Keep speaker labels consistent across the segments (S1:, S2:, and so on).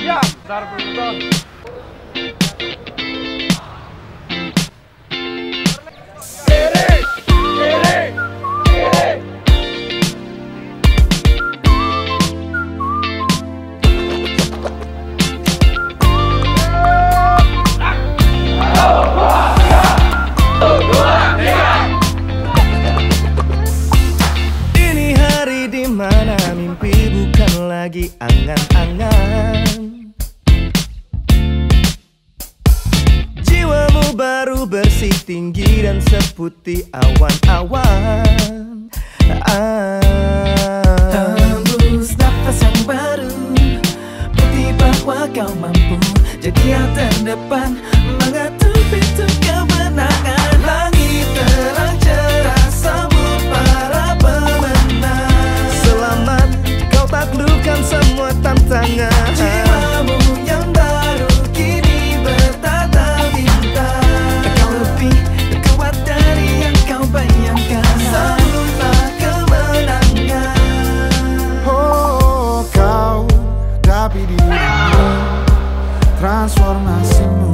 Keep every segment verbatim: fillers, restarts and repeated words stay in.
S1: Ya, bentar bentar.
S2: Mana mimpi bukan lagi angan-angan. Jiwamu baru bersih, tinggi dan seputih awan-awan. ah.
S3: Hembus nafas yang baru, bukti bahwa kau mampu jadi yang terdepan, mengetuk pintu kemenangan. Langit terang cerah sambut para pemenang.
S2: Selamat, kau taklukkan semua tantangan.
S3: Jiwamu yang baru kini bertata bintang. Kau lebih kuat dari yang kau bayangkan. Sambutlah kemenangan.
S4: Oh, kau dapat dirimu, transformasimu.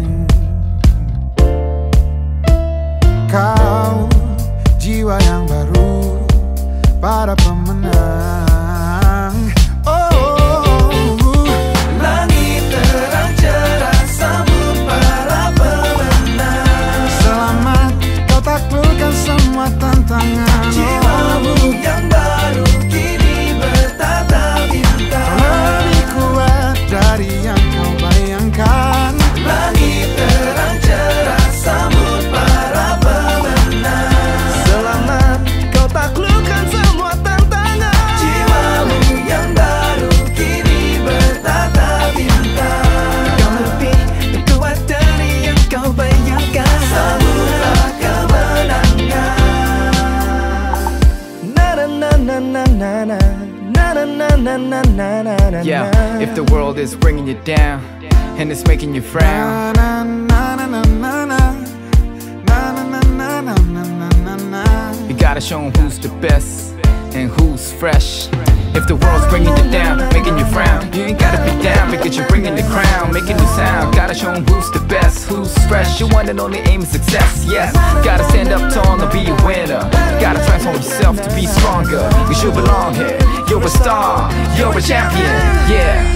S4: Kau jiwa yang baru para pemenang. Oh,
S3: langit terang cerah sambut para pemenang.
S4: selamat, kau taklukkan semua tantangan.
S3: Jiwamu yang baru kini bertata bintang.
S4: Lebih kuat dari yang kau bayangkan.
S3: Langit terang cerah sambut para pemenang.
S2: Selamat, kau taklukkan semua tantangan.
S3: Jiwamu yang baru kini bertata bintang. Kau lebih kuat dari yang kau bayangkan. Sambutlah kemenangan.
S2: Na na na na na na na na na na na na na na.
S5: Yeah, if the world is bringing you down and it's making you frown,
S4: Na na na na na na na na na na na na na na na.
S5: you gotta show 'em who's the best and who's fresh. If the world's bringing you down, making you frown, you ain't gotta be down because you're bringing the crown, making the sound. Gotta show 'em who's the best, who's fresh. Your one and only aim is success, yes. Gotta stand up tall and be a winner. Gotta transform yourself to be stronger, 'cause you belong here. You're a star, you're a champion, yeah.